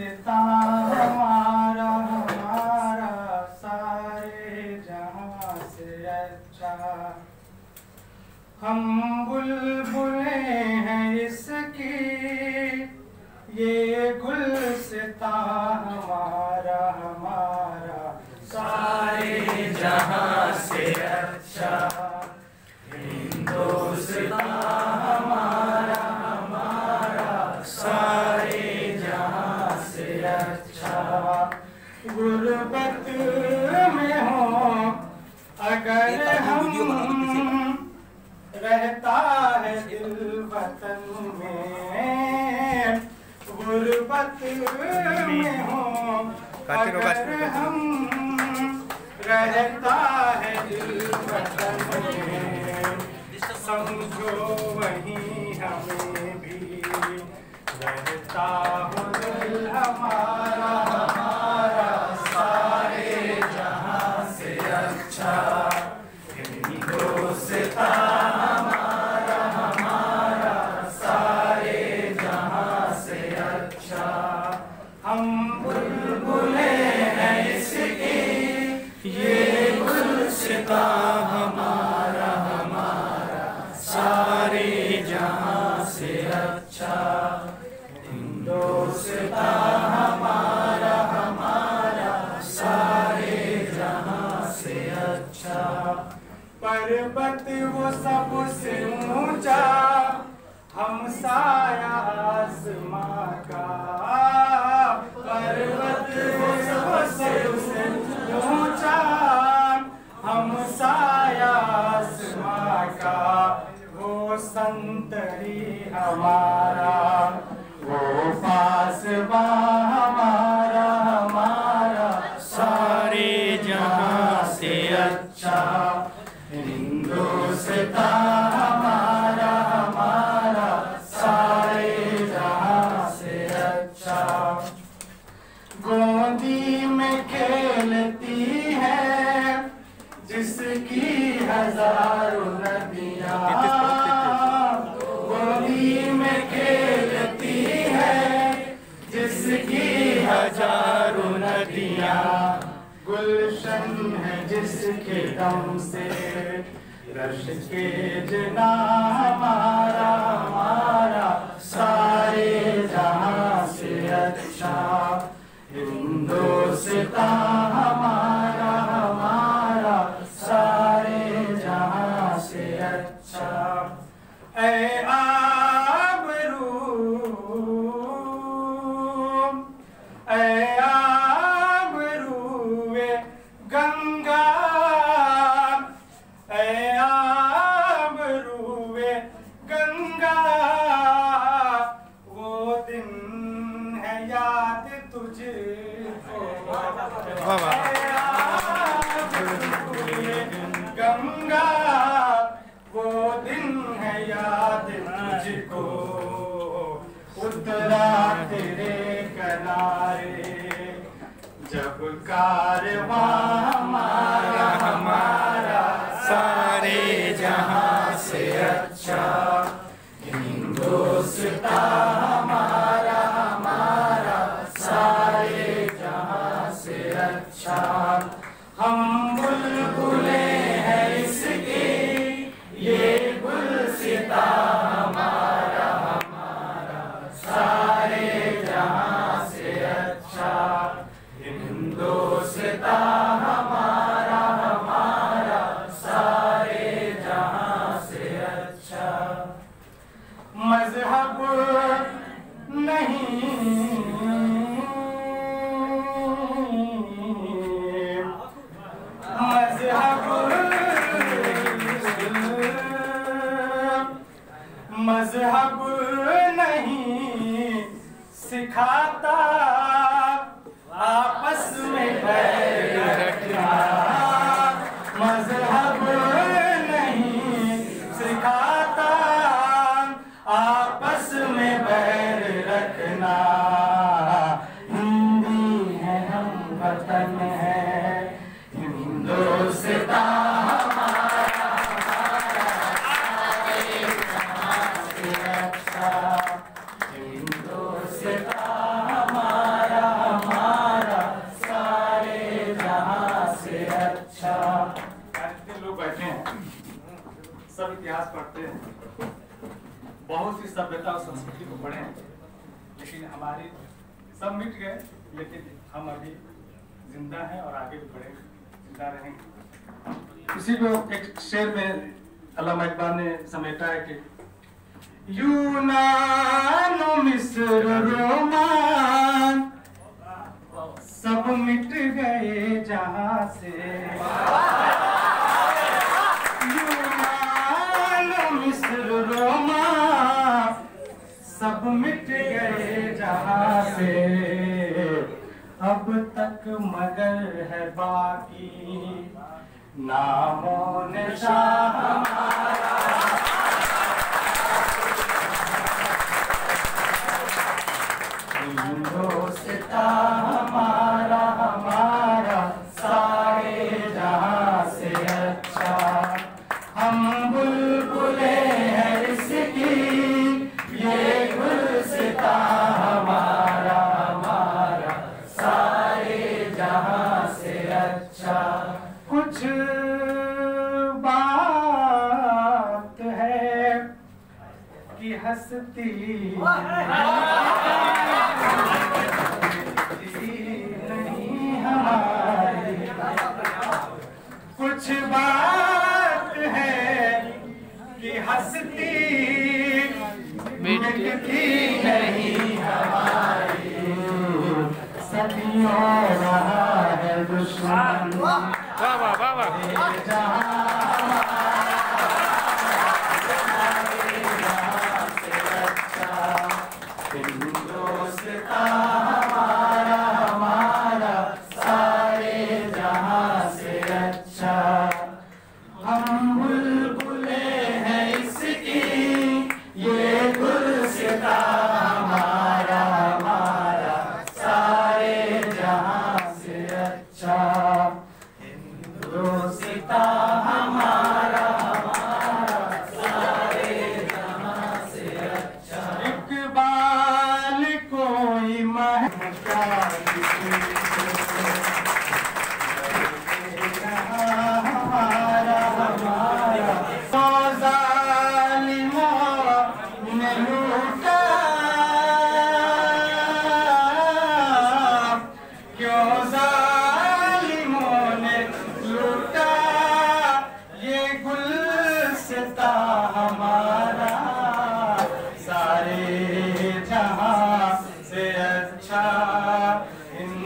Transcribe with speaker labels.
Speaker 1: हिंदुस्तान हमारा हमारा सारे जहां से अच्छा। हम बुलबुलें हैं इसकी ये गुलसितां हमारा हमारा सारे जहां से अच्छा। हिंदुस्तान हमारा हमारा सारे जहां से अच्छा। गुर्बत में हो अगर हम रहता है दिल वतन में। गुर्बत में हो अगर हम रहता है दिल वतन में। समझो वहीं हमें भी रहता हो दिल हमारा हमारा सारे जहां से अच्छा। हिंदुस्तान हमारा हमारा सारे जहां से अच्छा। हम बुलबुलें हैं इसकी ये गुलसितां हमारा हमारा सारे जहां से अच्छा। हिंदुस्तान हमारा हमारा सारे जहां से अच्छा। पर्वत वो सबसे ऊंचा हमसाया आसमां का। पर्वत वो सबसे ऊंचा हमसाया आसमां का। वो संतरी हमारा वो पासबा हमारा हमारा सारे जहां से अच्छा। हिंदुस्तान हमारा हमारा सारे जहां से अच्छा। गोदी में खेलती है जिसकी हजारों नदियां। गोदी में खेलती है जिसकी हजारों नदियां। गुलशन है जिसके दम से रश के जना हमारा हमारा सारे जहां से अच्छा। हिंदुस्तान हमारा हमारा सारे जहां से अच्छा। ऐ आबरू ऐ आबरूए गंगा ऐ आबरूए गंगा। वो दिन है याद तुझको गंगा। वो दिन है याद तुझको उतरा तेरे किनारे जब कारवां हमारा हमारा सारे जहां से अच्छा। हिंदुस्तान हमारा हमारा सारे जहां से अच्छा। हम बुलबुलें हैं इसकी ये गुलसितां हमारा हमारा सारे जहां से अच्छा। हिंदुस्तान हमारा हमारा सारे जहां से अच्छा। मजहब नहीं मजहब नहीं सिखाता आपस में बैर रखना। मजहब नहीं सिखाता आपस में बैर रखना। हिंदी है हम वतन है हिंदुस्तान हमारा हमारा सारे जहां से अच्छा। हिंदुस्तान हमारा
Speaker 2: संस्कृति को पढ़े, लेकिन हमारी सब मिट गए, लेकिन हम अभी जिंदा हैं और आगे भी बढ़ेंगे, जिंदा रहेंगे। इसी को एक शेर में अल्लामा इकबाल ने समेटा है कि यूनान मिस्र रोमान सब मिट गए जहां से, यूनान मिस्र रोमान सब मिट गए जहां से, अब तक मगर है बाकी नामो निशान हमारा, हिंदुस्ता हमारा हमारा सारे जहां से अच्छा, हम बुलबुले हैं इसकी ये गुलसिता हमारा हमारा सारे जहां से अच्छा। कुछ बात है कि हंसती नहीं हमारी, कुछ बात है कि हंसती मिटती नहीं हमारी, सदियों रहा है दुश्मन हिंदुस्तान हमारा हमारा सारे जहां से अच्छा, हम बुलबुले हैं इसकी ये गुलसिता हमारा हमारा सारे जहां से अच्छा, हिंदुस्ता हमारा हमारा सारे जहां से अच्छा। इकबाल कोई महका हमारा हमारा तो ज़ालिमों ने लूटा, क्यों ज़ालिमों ने लूटा ये गुलसिता हमारा, सारे जहां से अच्छा